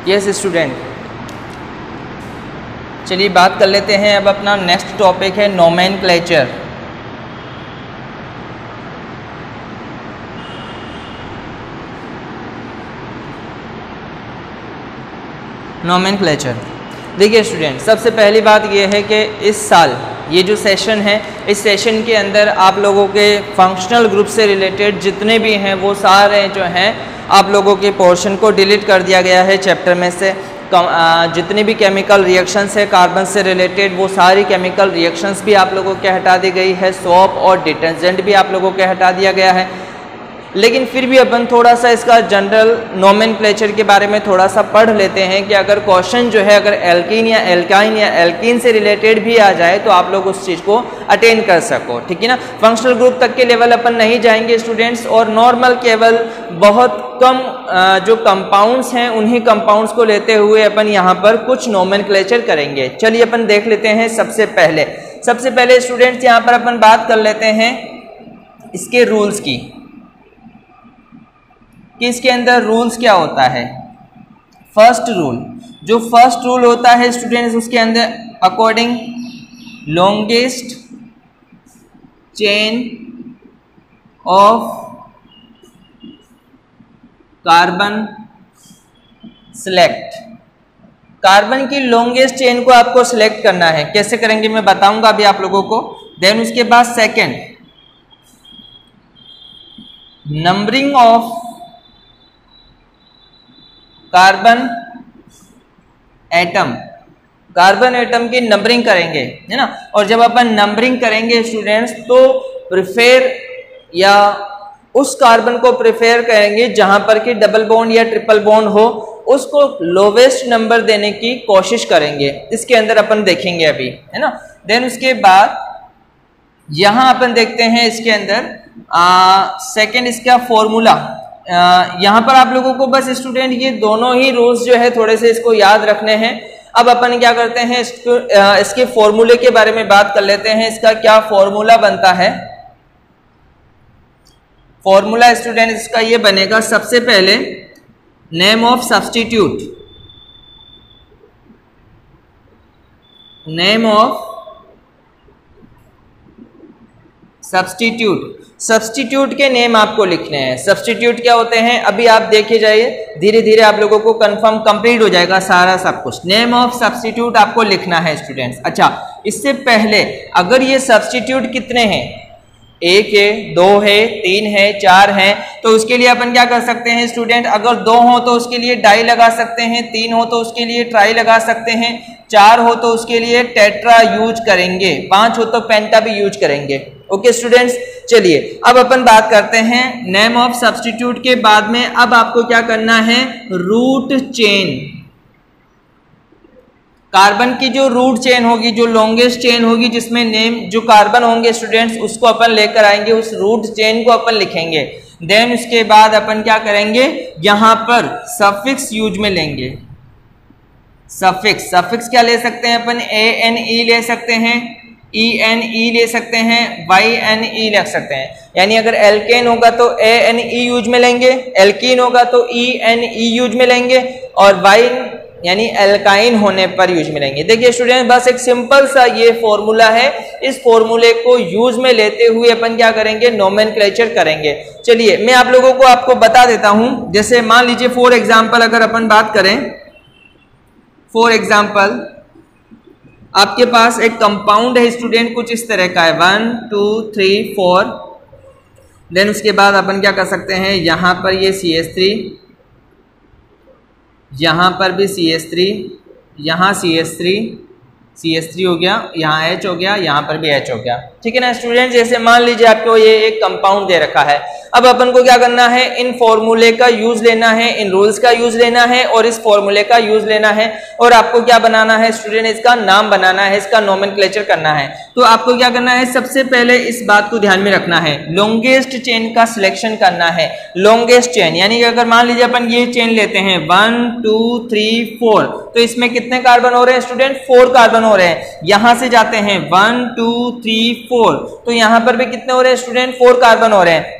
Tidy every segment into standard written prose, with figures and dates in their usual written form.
Yes student, चलिए बात कर लेते हैं। अब अपना नेक्स्ट टॉपिक है नोमेनक्लेचर। नोमेनक्लेचर देखिए स्टूडेंट, सबसे पहली बात यह है कि इस साल ये जो सेशन है, इस सेशन के अंदर आप लोगों के फंक्शनल ग्रुप से रिलेटेड जितने भी हैं वो सारे जो हैं आप लोगों के पोर्शन को डिलीट कर दिया गया है चैप्टर में से। जितनी भी केमिकल रिएक्शंस है कार्बन से रिलेटेड वो सारी केमिकल रिएक्शंस भी आप लोगों के हटा दी गई है। सोप और डिटर्जेंट भी आप लोगों के हटा दिया गया है। लेकिन फिर भी अपन थोड़ा सा इसका जनरल नोमेनक्लेचर के बारे में थोड़ा सा पढ़ लेते हैं कि अगर क्वेश्चन जो है अगर एल्कीन या एल्काइन या एल्कीन से रिलेटेड भी आ जाए तो आप लोग उस चीज़ को अटेंड कर सको, ठीक है ना। फंक्शनल ग्रुप तक के लेवल अपन नहीं जाएंगे स्टूडेंट्स, और नॉर्मल केवल बहुत कम जो कंपाउंड्स हैं उन्हीं कंपाउंड्स को लेते हुए अपन यहाँ पर कुछ नोमेनक्लेचर करेंगे। चलिए अपन देख लेते हैं। सबसे पहले स्टूडेंट्स यहाँ पर अपन बात कर लेते हैं इसके रूल्स की, कि इसके अंदर रूल्स क्या होता है। फर्स्ट रूल होता है स्टूडेंट्स, उसके अंदर according longest chain of carbon select. Carbon की लॉन्गेस्ट चेन को आपको सिलेक्ट करना है। कैसे करेंगे मैं बताऊंगा अभी आप लोगों को। देन उसके बाद second, numbering of carbon atom की नंबरिंग करेंगे, है ना। और जब अपन नंबरिंग करेंगे स्टूडेंट्स तो प्रिफेर या उस कार्बन को प्रिफेर करेंगे जहां पर कि डबल बॉन्ड या ट्रिपल बॉन्ड हो, उसको लोवेस्ट नंबर देने की कोशिश करेंगे। इसके अंदर अपन देखेंगे अभी, है ना। देन उसके बाद यहां अपन देखते हैं इसके अंदर सेकंड इसका फॉर्मूला। यहाँ पर आप लोगों को बस स्टूडेंट ये दोनों ही रूल्स जो है थोड़े से इसको याद रखने हैं। अब अपन क्या करते हैं इसके फॉर्मूले के बारे में बात कर लेते हैं। इसका क्या फॉर्मूला बनता है। फॉर्मूला स्टूडेंट इसका ये बनेगा, सबसे पहले नेम ऑफ सब्स्टिट्यूट के नेम आपको लिखने हैं। सब्स्टिट्यूट क्या होते हैं अभी आप देखे जाइए, धीरे धीरे आप लोगों को कंफर्म कंप्लीट हो जाएगा सारा सब कुछ। नेम ऑफ सब्स्टिट्यूट आपको लिखना है स्टूडेंट्स। अच्छा, इससे पहले अगर ये सब्स्टिट्यूट कितने हैं, 1 है, 2 है, 3 है, 4 है, तो उसके लिए अपन क्या कर सकते हैं स्टूडेंट, अगर 2 हो तो उसके लिए डाई लगा सकते हैं, 3 हो तो उसके लिए ट्राई लगा सकते हैं, 4 हो तो उसके लिए टेट्रा यूज करेंगे, 5 हो तो पेंटा भी यूज करेंगे। ओके स्टूडेंट्स, चलिए अब अपन बात करते हैं नेम ऑफ सब्स्टिट्यूट के बाद में। अब आपको क्या करना है, रूट चेन, कार्बन की जो रूट चेन होगी, जो लॉन्गेस्ट चेन होगी जिसमें नेम जो कार्बन होंगे स्टूडेंट्स उसको अपन लेकर आएंगे, उस रूट चेन को अपन लिखेंगे। देन उसके बाद अपन क्या करेंगे, यहां पर सफिक्स यूज में लेंगे। सफिक्स क्या ले सकते हैं अपन, ANE ले सकते हैं, ENE ले सकते हैं, YNE ले सकते हैं। यानी अगर एल्केन होगा तो ANE यूज में लेंगे, एल्कीन होगा तो ENE यूज में लेंगे, और वाइन यानी एल्काइन होने पर यूज में लेंगे। देखिए स्टूडेंट, बस एक सिंपल सा ये फॉर्मूला है। इस फॉर्मूले को यूज में लेते हुए अपन क्या करेंगे, नोमेनक्लेचर करेंगे। चलिए मैं आप लोगों को आपको बता देता हूं। जैसे मान लीजिए फॉर एग्जाम्पल अगर अपन बात करें, फॉर एग्जाम्पल आपके पास एक कंपाउंड है स्टूडेंट, कुछ इस तरह का है, 1 2 3 4। देन उसके बाद अपन क्या कर सकते हैं, यहां पर ये CH3, यहाँ पर भी CH3, यहाँ CH3 हो गया, यहाँ H हो गया, यहाँ पर भी H हो गया, ठीक है ना स्टूडेंट। जैसे मान लीजिए आपको ये एक कंपाउंड दे रखा है, अब अपन को क्या करना है, इन फॉर्मूले का यूज लेना है, इन रूल्स का यूज लेना है और इस फॉर्मूले का यूज लेना है, और आपको क्या बनाना है स्टूडेंट, इसका नाम बनाना है, इसका नोमेनक्लेचर करना है। तो आपको क्या करना है, सबसे पहले इस बात को ध्यान में रखना है, लॉन्गेस्ट चेन का सिलेक्शन करना है। लॉन्गेस्ट चेन यानी कि अगर मान लीजिए अपन ये चेन लेते हैं 1 2 3 4, तो इसमें कितने कार्बन हो रहे हैं स्टूडेंट, 4 कार्बन हो रहे हैं। यहां से जाते हैं 1 2 3 4, तो यहां पर भी कितने हो रहे हैं स्टूडेंट, 4 कार्बन हो रहे हैं। यहां से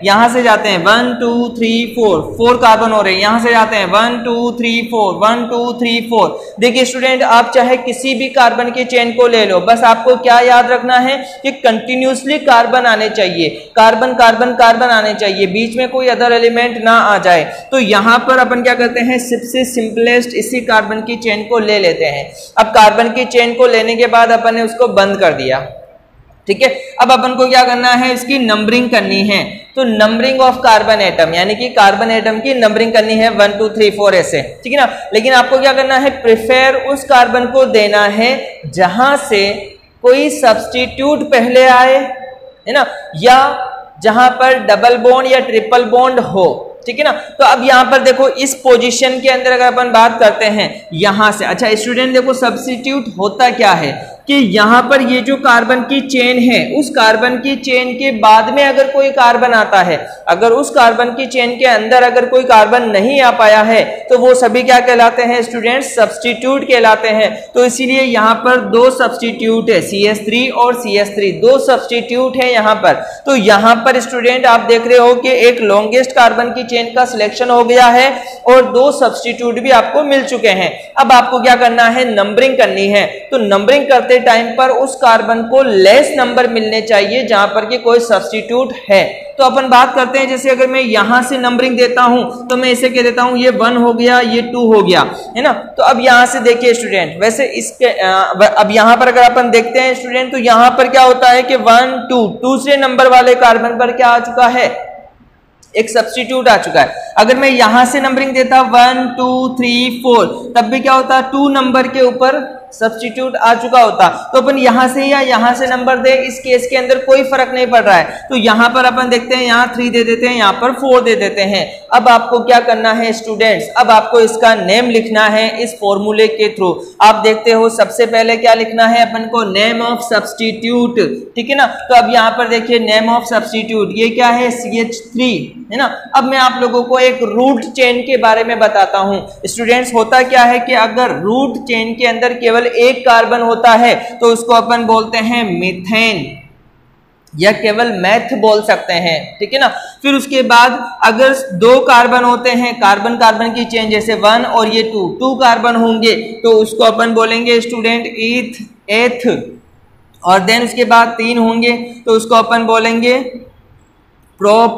जाते हैं 1 2 3 4, 4 कार्बन हो रहे हैं, यहां से जाते हैं 1 2 3 4, 1 2 3 4। देखिए स्टूडेंट, आप चाहे किसी भी कार्बन के चेन को ले लो, बस आपको क्या याद रखना है कि कंटिन्यूसली कार्बन आने चाहिए, कार्बन कार्बन कार्बन आने चाहिए, बीच में कोई अदर एलिमेंट ना आ जाए। तो यहां पर अपन क्या करते हैं, सबसे सिंपलेस्ट इसी कार्बन की चेन को ले लेते हैं। अब कार्बन की चेन को लेने के बाद अपन ने उसको बंद कर दिया, ठीक है। अब अपन को क्या करना है, इसकी नंबरिंग करनी है। तो नंबरिंग ऑफ कार्बन एटम, यानी कि कार्बन एटम की नंबरिंग करनी है 1 2 3 4 ऐसे, ठीक है ना। लेकिन आपको क्या करना है, प्रेफर उस कार्बन को देना है जहां से कोई सब्स्टिट्यूट पहले आए, है ना, या जहां पर डबल बॉन्ड या ट्रिपल बॉन्ड हो, ठीक है ना। तो अब यहां पर देखो, इस पोजीशन के अंदर अगर अपन बात करते हैं यहां से, अच्छा स्टूडेंट देखो सब्स्टिट्यूट होता क्या है कि यहां पर ये जो कार्बन की चेन है, उस कार्बन की चेन के बाद में अगर कोई कार्बन आता है, अगर उस कार्बन की चेन के अंदर अगर कोई कार्बन नहीं आ पाया है, तो वो सभी क्या कहलाते हैं स्टूडेंट्स, सब्स्टिट्यूट कहलाते हैं। तो इसीलिए यहां पर दो सब्स्टिट्यूट है, CH3 और CH3, दो सब्स्टिट्यूट है यहां पर। तो यहां पर स्टूडेंट आप देख रहे हो कि एक लॉन्गेस्ट कार्बन की चेन का सिलेक्शन हो गया है और दो सब्स्टिट्यूट भी आपको मिल चुके हैं। अब आपको क्या करना है, नंबरिंग करनी है। तो नंबरिंग करते टाइम पर उस कार्बन को लेस नंबर मिलने चाहिए जहां पर कि कोई सब्स्टिट्यूट है। तो अपन बात करते हैं, जैसे अगर मैं यहां से नंबरिंग देता हूं तो मैं इसे कह देता हूं ये 1 हो गया, ये 2 हो गया, है ना। तो अब यहां से देखिए स्टूडेंट, वैसे इसके अब यहां पर अगर अपन देखते हैं स्टूडेंट, तो यहां पर क्या होता है कि 1 2 दूसरे नंबर वाले कार्बन पर क्या आ चुका है, एक सब्स्टिट्यूट आ चुका है। अगर मैं यहां से नंबरिंग देता 1 2 3 4, तब भी क्या होता, 2 नंबर के ऊपर सब्स्टिट्यूट आ चुका होता। तो अपन यहां से या यहां से नंबर दे, इस केस के अंदर कोई फर्क नहीं पड़ रहा है। तो यहां पर अपन देखते हैं, यहां 3 दे देते हैं, यहां पर 4 दे देते हैं। अब आपको क्या करना है स्टूडेंट्स, अब आपको इसका नेम लिखना है इस फॉर्मूले के थ्रू। आप देखते हो सबसे पहले क्या लिखना है अपन को, नेम ऑफ सब्स्टिट्यूट, ठीक है ना। तो अब यहां पर देखिए नेम ऑफ सब्स्टिट्यूट, ये क्या है, CH3, है ना। अब मैं आप लोगों को एक रूट चेन के बारे में बताता हूं स्टूडेंट्स। होता क्या है कि अगर रूट चेन के अंदर केवल एक कार्बन होता है तो उसको अपन बोलते हैं मीथेन या केवल मैथ बोल सकते हैं, ठीक है ना। फिर उसके बाद अगर 2 कार्बन होते हैं, कार्बन कार्बन की चेन जैसे 1 और ये 2 कार्बन होंगे, तो उसको अपन बोलेंगे स्टूडेंट एथ। और देन उसके बाद 3 होंगे तो उसको अपन बोलेंगे प्रोप।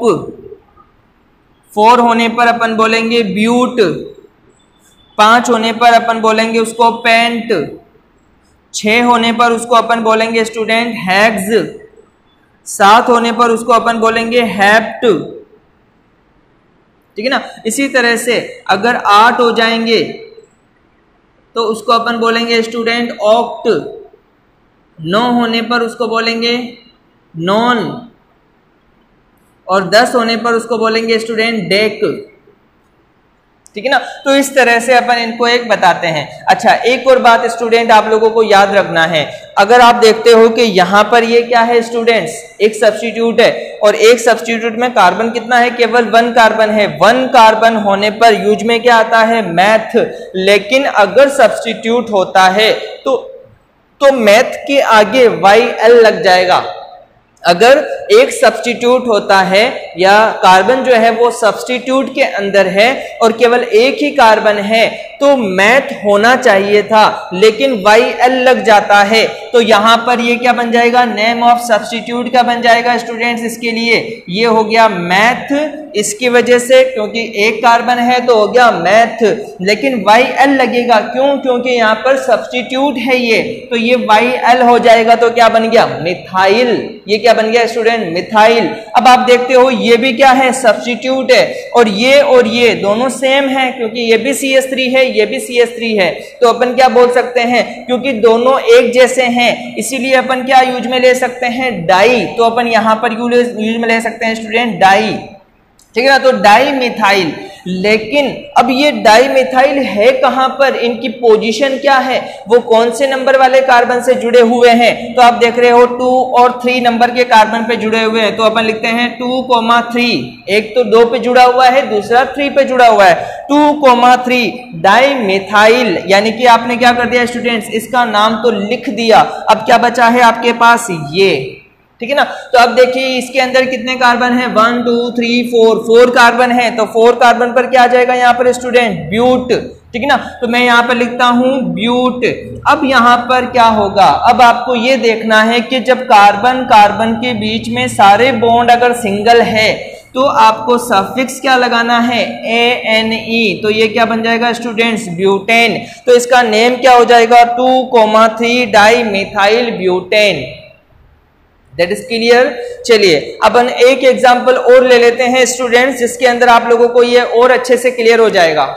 4 होने पर अपन बोलेंगे ब्यूट। 5 होने पर अपन बोलेंगे उसको पेंट। 6 होने पर उसको अपन बोलेंगे स्टूडेंट हेक्स। 7 होने पर उसको अपन बोलेंगे हेप्ट, ठीक है ना। इसी तरह से अगर 8 हो जाएंगे तो उसको अपन बोलेंगे स्टूडेंट ऑक्ट। 9 होने पर उसको बोलेंगे नॉन और 10 होने पर उसको बोलेंगे स्टूडेंट डेक, ठीक है ना। तो इस तरह से अपन इनको एक बताते हैं। अच्छा, एक और बात स्टूडेंट आप लोगों को याद रखना है, अगर आप देखते हो कि यहां पर ये क्या है स्टूडेंट्स, एक सब्स्टिट्यूट है और एक सब्स्टिट्यूट में कार्बन कितना है, केवल 1 कार्बन है। 1 कार्बन होने पर यूज में क्या आता है, मैथ। लेकिन अगर सब्स्टिट्यूट होता है तो मैथ के आगे YL लग जाएगा। अगर एक सब्स्टिट्यूट होता है या कार्बन जो है वो सब्स्टिट्यूट के अंदर है और केवल एक ही कार्बन है तो मैथ होना चाहिए था, लेकिन YL लग जाता है। तो यहां पर ये क्या बन जाएगा, नेम ऑफ सब्स्टिट्यूट का बन जाएगा स्टूडेंट्स। इसके लिए ये हो गया मैथ, इसकी वजह से क्योंकि एक कार्बन है तो हो गया मैथ। लेकिन YL लगेगा, क्यों, क्योंकि यहाँ पर सब्स्टिट्यूट है ये, तो ये YL हो जाएगा। तो क्या बन गया, मिथाइल। ये क्या बन गया स्टूडेंट, मिथाइल। अब आप देखते हो ये भी क्या है, सब्स्टिट्यूट है और ये दोनों सेम है क्योंकि ये भी CH3 है, ये भी CH3 है। तो अपन क्या बोल सकते हैं, क्योंकि दोनों एक जैसे हैं इसीलिए अपन क्या यूज में ले सकते हैं, डाई। तो अपन यहां पर यूज में ले सकते हैं स्टूडेंट डाई, ठीक है ना। तो डाई मिथाइल। लेकिन अब ये डाई मिथाइल है कहां पर, इनकी पोजीशन क्या है, वो कौन से नंबर वाले कार्बन से जुड़े हुए हैं। तो आप देख रहे हो 2 और 3 नंबर के कार्बन पे जुड़े हुए हैं। तो अपन लिखते हैं 2,3। एक तो 2 पे जुड़ा हुआ है, दूसरा 3 पे जुड़ा हुआ है। 2,3 डाई मिथाइल, यानी कि आपने क्या कर दिया स्टूडेंट्स, इसका नाम तो लिख दिया। अब क्या बचा है आपके पास, ये ठीक है ना। तो अब देखिए इसके अंदर कितने कार्बन है, 1 2 3 4, 4 कार्बन है। तो 4 कार्बन पर क्या आ जाएगा यहाँ पर स्टूडेंट, ब्यूट, ठीक है ना। तो मैं यहाँ पर लिखता हूं ब्यूट। अब यहाँ पर क्या होगा, अब आपको ये देखना है कि जब कार्बन कार्बन के बीच में सारे बॉन्ड अगर सिंगल है तो आपको सफिक्स क्या लगाना है, ANE। तो ये क्या बन जाएगा स्टूडेंट्स, ब्यूटेन। तो इसका नेम क्या हो जाएगा, 2,3 di methyl butane. That is clear. चलिए अपन एक एग्जांपल और ले लेते हैं स्टूडेंट्स, जिसके अंदर आप लोगों को ये और अच्छे से क्लियर हो जाएगा।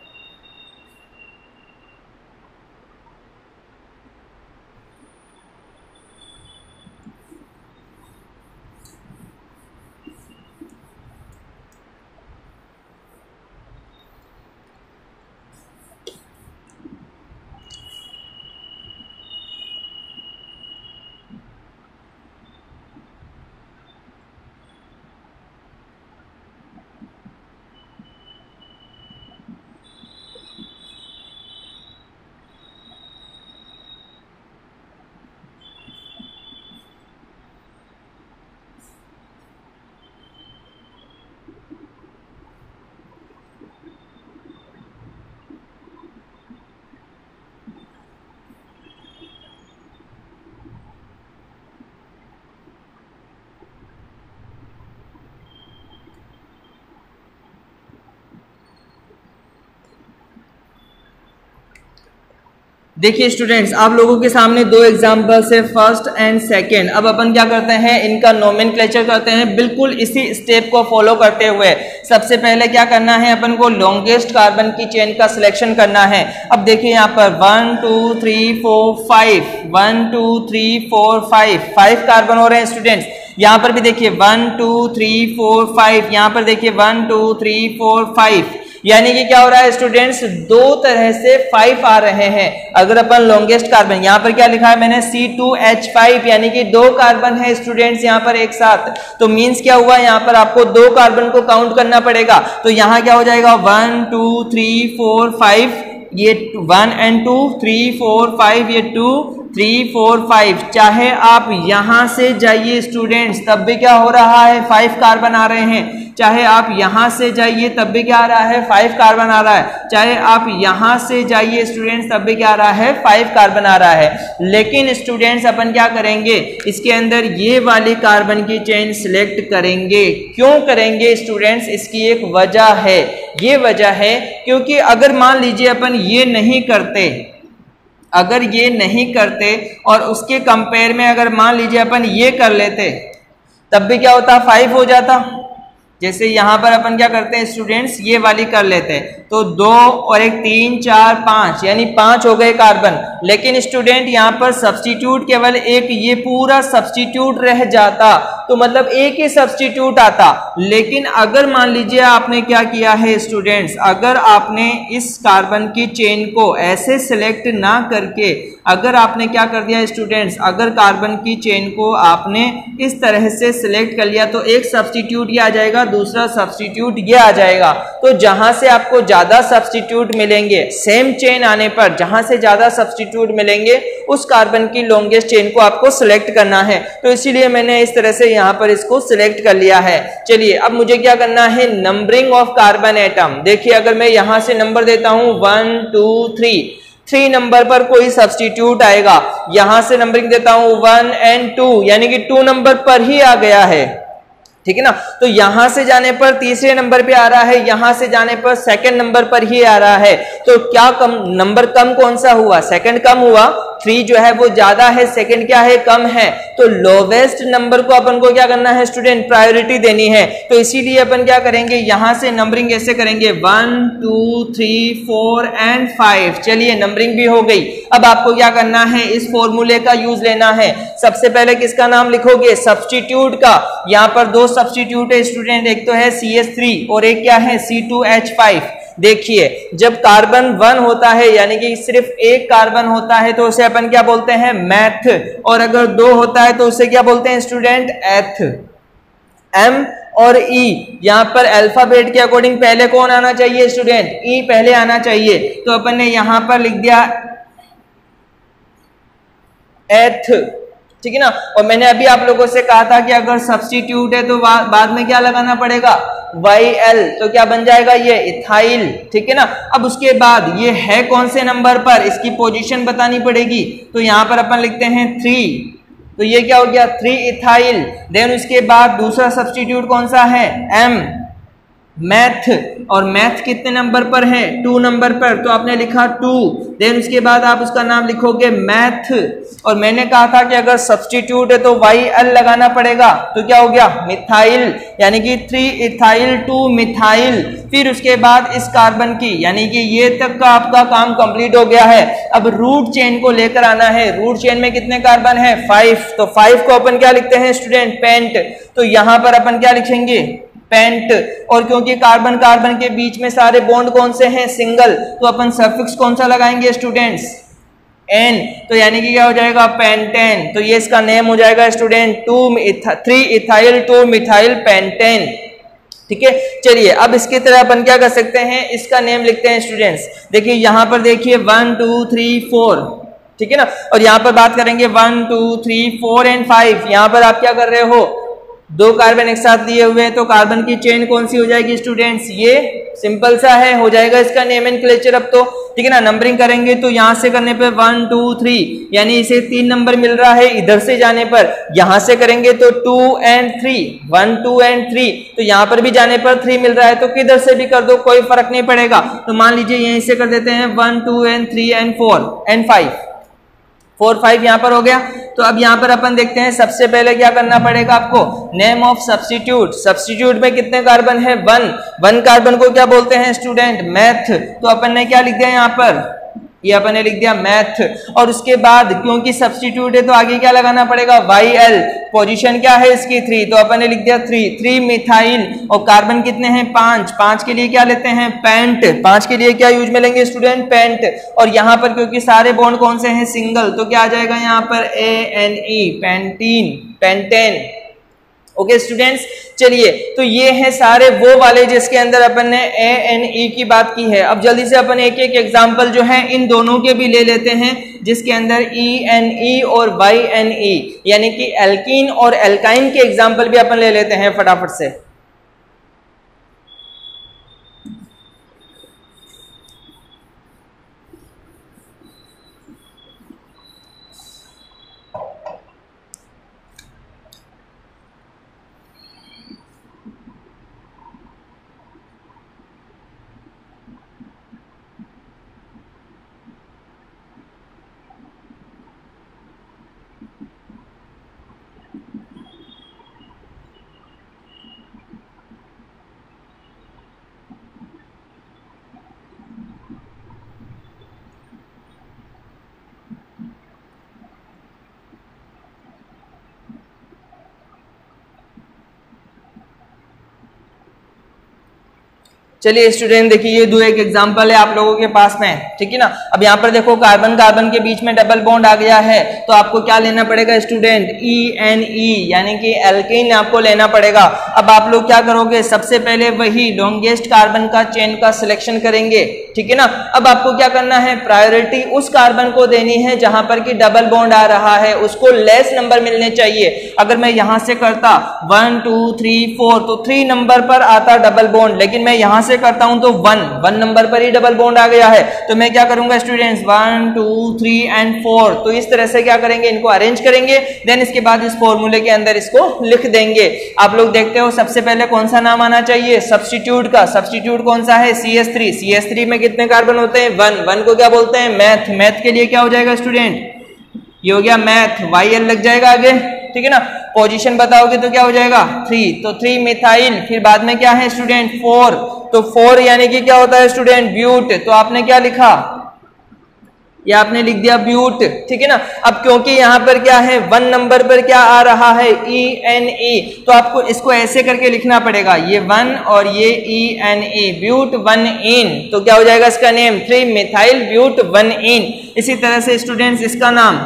देखिए स्टूडेंट्स, आप लोगों के सामने दो एग्जांपल्स है, फर्स्ट एंड सेकंड। अब अपन क्या करते हैं, इनका नोमेनक्लेचर करते हैं बिल्कुल इसी स्टेप को फॉलो करते हुए। सबसे पहले क्या करना है, अपन को लॉन्गेस्ट कार्बन की चेन का सिलेक्शन करना है। अब देखिए यहाँ पर 1 2 3 4 5, 1 2 3 4 5 कार्बन हो रहे हैं स्टूडेंट्स। यहाँ पर भी देखिए 1 2 3 4 5, यहाँ पर देखिए 1 2 3 4 5, यानी कि क्या हो रहा है स्टूडेंट्स, दो तरह से 5 आ रहे हैं। अगर अपन लॉन्गेस्ट कार्बन, यहाँ पर क्या लिखा है मैंने C2H5, यानी कि 2 कार्बन है स्टूडेंट्स यहाँ पर एक साथ। तो मींस क्या हुआ, यहाँ पर आपको 2 कार्बन को काउंट करना पड़ेगा। तो यहाँ क्या हो जाएगा 1 2 3 4 5, ये 1 and 2 3 4 5, ये 2 3 4 5। चाहे आप यहां से जाइए स्टूडेंट्स तब भी क्या हो रहा है, 5 कार्बन आ रहे हैं। चाहे आप यहां से जाइए तब भी क्या आ रहा है, 5 कार्बन आ रहा है। चाहे आप यहां से जाइए स्टूडेंट्स तब भी क्या आ रहा है, 5 कार्बन आ रहा है। लेकिन स्टूडेंट्स अपन क्या करेंगे, इसके अंदर ये वाली कार्बन की चेन सिलेक्ट करेंगे। क्यों करेंगे स्टूडेंट्स, इसकी एक वजह है। ये वजह है क्योंकि अगर मान लीजिए अपन ये नहीं करते, अगर ये नहीं करते और उसके कंपेयर में अगर मान लीजिए अपन ये कर लेते, तब भी क्या होता, 5 हो जाता। जैसे यहाँ पर अपन क्या करते हैं स्टूडेंट्स, ये वाली कर लेते हैं तो 2 और 1 3 4 5, यानी 5 हो गए कार्बन। लेकिन स्टूडेंट यहाँ पर सब्स्टिट्यूट केवल एक, ये पूरा सब्स्टिट्यूट रह जाता, तो मतलब एक ही सब्स्टिट्यूट आता। लेकिन अगर मान लीजिए आपने क्या किया है स्टूडेंट्स, अगर आपने इस कार्बन की चेन को ऐसे सिलेक्ट ना करके, अगर आपने क्या कर दिया स्टूडेंट्स, अगर कार्बन की चेन को आपने इस तरह से सिलेक्ट कर लिया तो एक सब्स्टिट्यूट ये आ जाएगा, दूसरा सब्स्टिट्यूट ये आ जाएगा। तो जहां से आपको ज्यादा सब्स्टिट्यूट मिलेंगे, सेम चेन आने पर जहां से ज्यादा सब्स्टिट्यूट मिलेंगे उस कार्बन की लॉन्गेस्ट चेन को आपको सिलेक्ट करना है। तो इसीलिए मैंने इस तरह से यहां पर इसको सिलेक्ट कर लिया है। चलिए अब मुझे क्या करना है, नंबरिंग ऑफ कार्बन एटम। देखिए अगर मैं यहां से नंबर देता हूं 1 2 3 नंबर पर कोई सब्स्टिट्यूट आएगा, यहां से नंबरिंग देता हूं 1 and 2, यानी कि 2 नंबर पर ही आ गया है, ठीक है ना। तो यहां से जाने पर तीसरे नंबर पे आ रहा है, यहां से जाने पर सेकंड नंबर पर ही आ रहा है। तो क्या कम नंबर, कम कौन सा हुआ, सेकंड कम हुआ। 3 जो है वो ज्यादा है, सेकंड क्या है, कम है। तो लोवेस्ट नंबर को अपन को क्या करना है स्टूडेंट, प्रायोरिटी देनी है। तो इसीलिए अपन क्या करेंगे, यहां से नंबरिंग ऐसे करेंगे 1 2 3 4 and 5। चलिए नंबरिंग भी हो गई। अब आपको क्या करना है, इस फॉर्मूले का यूज लेना है। सबसे पहले किसका नाम लिखोगे, सब्स्टिट्यूट का। यहां पर 2 सब्स्टिट्यूट है स्टूडेंट, एक तो है CH3 और एक क्या है C2H5। देखिए जब कार्बन 1 होता है, यानी कि सिर्फ एक कार्बन होता है, तो उसे अपन क्या बोलते हैं, मैथ। और अगर 2 होता है तो उसे क्या बोलते हैं स्टूडेंट, एथ। M और E, यहां पर अल्फाबेट के अकॉर्डिंग पहले कौन आना चाहिए स्टूडेंट, E पहले आना चाहिए। तो अपन ने यहां पर लिख दिया एथ, ठीक है ना। और मैंने अभी आप लोगों से कहा था कि अगर सब्स्टिट्यूट है तो बाद में क्या लगाना पड़ेगा, YL, तो क्या बन जाएगा ये इथाइल, ठीक है ना। अब उसके बाद ये है कौन से नंबर पर, इसकी पोजीशन बतानी पड़ेगी, तो यहां पर अपन लिखते हैं 3, तो ये क्या हो गया 3 इथाइल। देन उसके बाद दूसरा सब्स्टिट्यूट कौन सा है, M, मैथ, और मैथ कितने नंबर पर है, 2 नंबर पर, तो आपने लिखा 2। देन उसके बाद आप उसका नाम लिखोगे मैथ, और मैंने कहा था कि अगर सब्स्टिट्यूट है तो YL लगाना पड़ेगा, तो क्या हो गया मिथाइल, यानी कि 3 इथाइल 2 मिथाइल। फिर उसके बाद इस कार्बन की, यानी कि ये तक का आपका काम कंप्लीट हो गया है। अब रूट चेन को लेकर आना है। रूट चेन में कितने कार्बन है, 5, तो 5 को अपन क्या लिखते हैं स्टूडेंट, पेंट, तो यहां पर अपन क्या लिखेंगे, पेंट। और क्योंकि कार्बन कार्बन के बीच में सारे बॉन्ड कौन से हैं, सिंगल, तो अपन सफिक्स कौन सा लगाएंगे स्टूडेंट्स, N, तो यानी कि क्या हो जाएगा पेंटेन। तो ये इसका नेम हो जाएगा स्टूडेंट 3 इथाइल 2 मिथाइल पेंटेन, ठीक है। चलिए अब इसकी तरह अपन क्या कर सकते हैं, इसका नेम लिखते हैं स्टूडेंट्स। देखिए यहां पर देखिए 1 2 3 4, ठीक है ना। और यहां पर बात करेंगे 1 2 3 4 एंड 5। यहां पर आप क्या कर रहे हो, 2 कार्बन एक साथ लिए हुए हैं, तो कार्बन की चेन कौन सी हो जाएगी स्टूडेंट्स, ये सिंपल सा है, हो जाएगा इसका नोमेनक्लेचर अब तो, ठीक है ना। नंबरिंग करेंगे तो यहां से करने पे 1 2 3, यानी इसे 3 नंबर मिल रहा है इधर से जाने पर। यहां से करेंगे तो 2 एंड 3, 1 2 एंड 3, तो यहां पर भी जाने पर 3 मिल रहा है, तो किधर से भी कर दो कोई फर्क नहीं पड़ेगा। तो मान लीजिए यहीं से कर देते हैं 1 2 एंड 3 एंड 4 एंड 5, 4 5 यहां पर हो गया। तो अब यहां पर अपन देखते हैं सबसे पहले क्या करना पड़ेगा आपको, नेम ऑफ सब्स्टिट्यूट। सब्स्टिट्यूट में कितने कार्बन है, 1 कार्बन को क्या बोलते हैं स्टूडेंट, मैथ, तो अपन ने क्या लिख दिया यहां पर, ये अपन ने लिख दिया मैथ। और उसके बाद क्योंकि सब्स्टिट्यूट है तो आगे क्या लगाना पड़ेगा, YL, पोजीशन क्या है इसकी 3, तो अपन ने लिख दिया 3 मिथाइल। और कार्बन कितने हैं 5 के लिए क्या लेते हैं पेंट, 5 के लिए क्या यूज में लेंगे स्टूडेंट, पेंट। और यहाँ पर क्योंकि सारे बॉन्ड कौन से हैं सिंगल, तो क्या आ जाएगा यहाँ पर ANE, pentene, pentane. Okay students, चलिए तो ये है सारे वो वाले जिसके अंदर अपन ने ANE की बात की है। अब जल्दी से अपन एक एक एग्जांपल जो है इन दोनों के भी ले लेते हैं, जिसके अंदर ENE और YNE, यानी कि एल्कीन और एल्काइन के एग्जांपल भी अपन ले लेते हैं फटाफट से। चलिए स्टूडेंट देखिए ये दो एक एग्जांपल है आप लोगों के पास में, ठीक है ना। अब यहाँ पर देखो कार्बन कार्बन के बीच में डबल बॉन्ड आ गया है, तो आपको क्या लेना पड़ेगा स्टूडेंट, ENE, यानी कि एल्कीन आपको लेना पड़ेगा। अब आप लोग क्या करोगे, सबसे पहले वही लॉन्गेस्ट कार्बन का चेन का सिलेक्शन करेंगे, ठीक है ना। अब आपको क्या करना है, प्रायोरिटी उस कार्बन को देनी है जहां पर कि डबल बॉन्ड आ रहा है, उसको लेस नंबर मिलने चाहिए। अगर मैं यहां से करता 1 2 3 4 तो 3 नंबर पर आता डबल बॉन्ड, लेकिन मैं यहां से करता हूं तो 1 नंबर पर ही डबल बॉन्ड आ गया है। तो मैं क्या करूंगा स्टूडेंट्स, 1 2 3 एंड 4, तो इस तरह से क्या करेंगे, इनको अरेंज करेंगे। देन इसके बाद इस फॉर्मूले के अंदर इसको लिख देंगे। आप लोग देखते हो सबसे पहले कौन सा नाम आना चाहिए, सब्स्टिट्यूट का। सब्स्टिट्यूट कौन सा है, CH3। CH3 में कितने कार्बन होते हैं, 1 को क्या बोलते हैं, मैथ। मैथ के लिए क्या हो जाएगा स्टूडेंट, ये हो गया मैथ, YL लग जाएगा आगे, ठीक है ना। पोजीशन बताओगे तो क्या हो जाएगा 3, तो 3 मिथाइल। फिर बाद में क्या है स्टूडेंट 4, तो 4 यानी कि क्या होता है स्टूडेंट, ब्यूट। तो आपने क्या लिखा, या आपने लिख दिया ब्यूट, ठीक है ना। अब क्योंकि यहां पर क्या है 1 नंबर पर क्या आ रहा है, ENE, तो आपको इसको ऐसे करके लिखना पड़ेगा, ये 1 और ये ENE, ब्यूट 1-इन। तो क्या हो जाएगा इसका नेम, 3 मिथाइल ब्यूट 1-इन। इसी तरह से स्टूडेंट्स इसका नाम,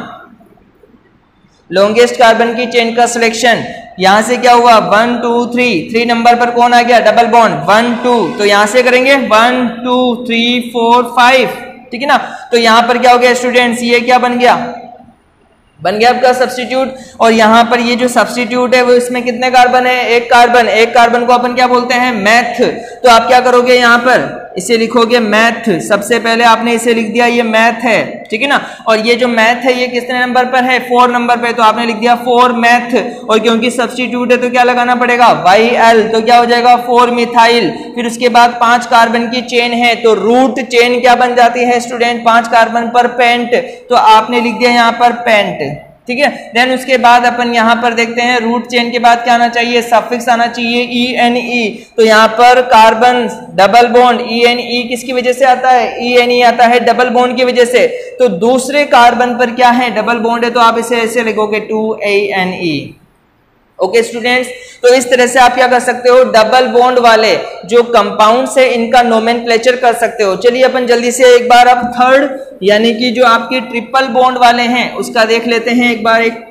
लॉन्गेस्ट कार्बन की चेन का सिलेक्शन, यहां से क्या हुआ 1 2 3 नंबर पर कौन आ गया, डबल बॉन्ड 1 2, तो यहां से करेंगे 1 2 3 4 5, ठीक है ना। तो यहां पर क्या हो गया स्टूडेंट्स, ये क्या बन गया, बन गया आपका सब्स्टिट्यूट। और यहाँ पर ये जो सब्स्टिट्यूट है वो इसमें कितने कार्बन है, एक कार्बन। एक कार्बन को अपन क्या बोलते हैं, मैथ। तो आप क्या करोगे, यहाँ पर इसे लिखोगे मैथ। सबसे पहले आपने इसे लिख दिया, ये मैथ है, ठीक है ना। और ये जो मैथ है ये कितने नंबर पर है, 4 नंबर पे, तो आपने लिख दिया 4 मैथ। और क्योंकि सब्स्टिट्यूट है तो क्या लगाना पड़ेगा, YL, तो क्या हो जाएगा 4 मिथाइल। फिर उसके बाद 5 कार्बन की चेन है तो रूट चेन क्या बन जाती है स्टूडेंट, 5 कार्बन पर पेंट, तो आपने लिख दिया यहाँ पर पेंट, ठीक है। देन उसके बाद अपन यहाँ पर देखते हैं रूट चेन के बाद क्या आना चाहिए, सफिक्स आना चाहिए ENE। तो यहाँ पर कार्बन डबल बॉन्ड ENE किसकी वजह से आता है, ENE आता है डबल बॉन्ड की वजह से। तो दूसरे कार्बन पर क्या है, डबल बॉन्ड है, तो आप इसे ऐसे लिखोगे 2ANE। ओके स्टूडेंट्स, तो इस तरह से आप क्या कर सकते हो, डबल बॉन्ड वाले जो कंपाउंड्स है इनका नोमेनक्लेचर कर सकते हो। चलिए अपन जल्दी से एक बार अब थर्ड यानी कि जो आपके ट्रिपल बॉन्ड वाले हैं उसका देख लेते हैं एक बार। एक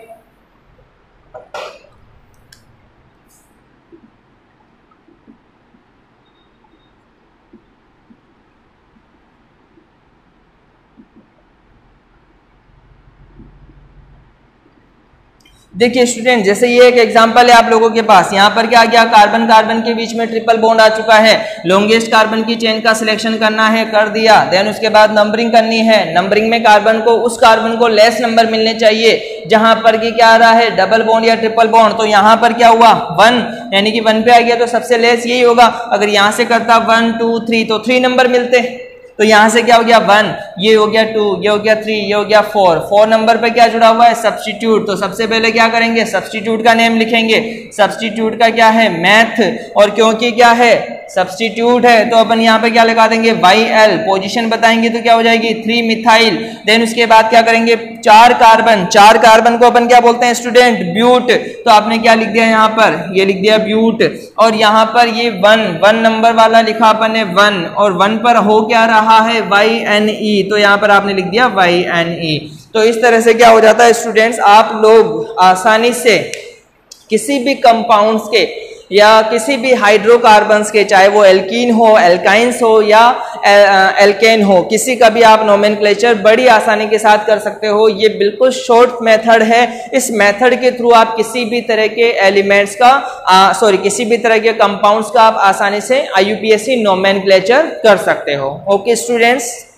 देखिए स्टूडेंट, जैसे ये एक एग्जांपल है आप लोगों के पास, यहाँ पर क्या आ गया, कार्बन कार्बन के बीच में ट्रिपल बॉन्ड आ चुका है। लॉन्गेस्ट कार्बन की चेन का सिलेक्शन करना है, कर दिया। देन उसके बाद नंबरिंग करनी है। नंबरिंग में कार्बन को, उस कार्बन को लेस नंबर मिलने चाहिए जहां पर कि क्या आ रहा है, डबल बॉन्ड या ट्रिपल बॉन्ड। तो यहाँ पर क्या हुआ, 1, यानी कि 1 पे आ गया, तो सबसे लेस यही होगा। अगर यहाँ से करता 1 2 3 तो 3 नंबर मिलते। तो यहां से क्या हो गया, 1, ये हो गया 2, ये हो गया 3, ये हो गया 4 नंबर पे क्या जुड़ा हुआ है, सब्स्टिट्यूट। तो सबसे पहले क्या करेंगे, सब्स्टिट्यूट का नेम लिखेंगे। सब्स्टिट्यूट का क्या है, मैथ। और क्योंकि क्या है, सब्स्टिट्यूट है, तो अपन यहाँ पे क्या लगा देंगे, YL। पोजीशन बताएंगे तो क्या हो जाएगी, 3 मिथाइल। देन उसके बाद क्या करेंगे, 4 कार्बन को अपन क्या बोलते हैं स्टूडेंट, ब्यूट। तो आपने क्या लिख दिया यहाँ पर, ये लिख दिया ब्यूट। और यहाँ पर ये 1 नंबर वाला लिखा अपन ने 1, और 1 पर हो क्या रहा है, YNE। तो यहाँ पर आपने लिख दिया YNE। तो इस तरह से क्या हो जाता है स्टूडेंट्स, आप लोग आसानी से किसी भी कंपाउंड्स के या किसी भी हाइड्रोकार्बन्स के, चाहे वो एल्कीन हो, एल्काइंस हो या एल्केन हो, किसी का भी आप नोमेनक्लेचर बड़ी आसानी के साथ कर सकते हो। ये बिल्कुल शॉर्ट मेथड है। इस मेथड के थ्रू आप किसी भी तरह के एलिमेंट्स का किसी भी तरह के कंपाउंड्स का आप आसानी से IUPAC नोमेनक्लेचर कर सकते हो। Okay students.